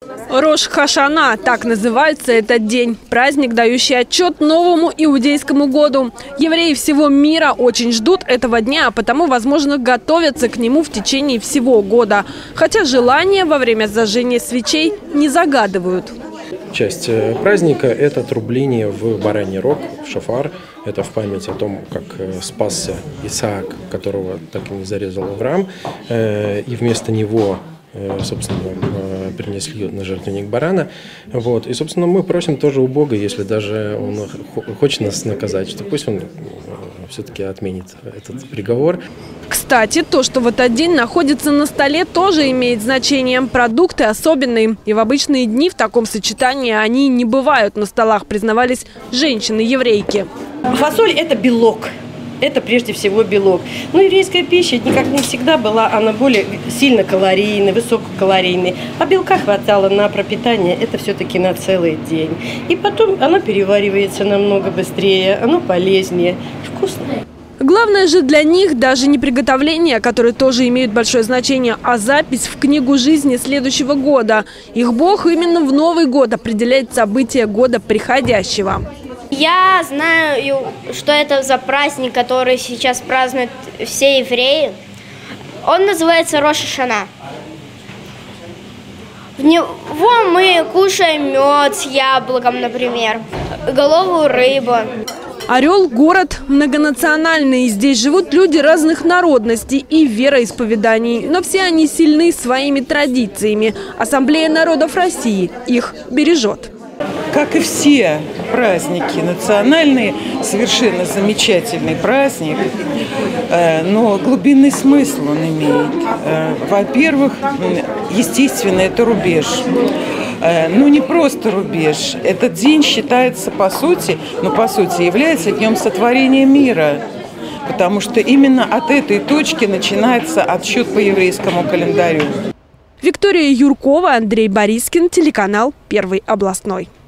Рош Хашана – так называется этот день. Праздник, дающий отчет новому иудейскому году. Евреи всего мира очень ждут этого дня, а потому, возможно, готовятся к нему в течение всего года. Хотя желания во время зажжения свечей не загадывают. Часть праздника – это трубление в бараний рог, в шофар. Это в память о том, как спасся Исаак, которого так и не зарезал Авраам. И вместо него, собственно, принесли на жертвенник барана. Вот. И, собственно, мы просим тоже у Бога, если даже Он хочет нас наказать, что пусть Он все-таки отменит этот приговор. Кстати, то, что в этот день находится на столе, тоже имеет значение. Продукты особенные. И в обычные дни в таком сочетании они не бывают на столах, признавались женщины-еврейки. Фасоль – это белок. Это прежде всего белок. Но еврейская пища никак не всегда была, она более сильно калорийной, высококалорийной. А белка хватало на пропитание, это все-таки на целый день. И потом она переваривается намного быстрее, оно полезнее, вкусное. Главное же для них даже не приготовление, которые тоже имеют большое значение, а запись в книгу жизни следующего года. Их Бог именно в Новый год определяет события года приходящего. Я знаю, что это за праздник, который сейчас празднуют все евреи. Он называется Рош Хашана. В него мы кушаем мед с яблоком, например, голову рыбы. Орел – город многонациональный. Здесь живут люди разных народностей и вероисповеданий. Но все они сильны своими традициями. Ассамблея народов России их бережет. Как и все праздники национальные, совершенно замечательный праздник, но глубинный смысл он имеет. Во-первых, естественно, это рубеж. Ну, не просто рубеж. Этот день считается, по сути, является днем сотворения мира. Потому что именно от этой точки начинается отсчет по еврейскому календарю. Виктория Юркова, Андрей Борискин, телеканал «Первый областной».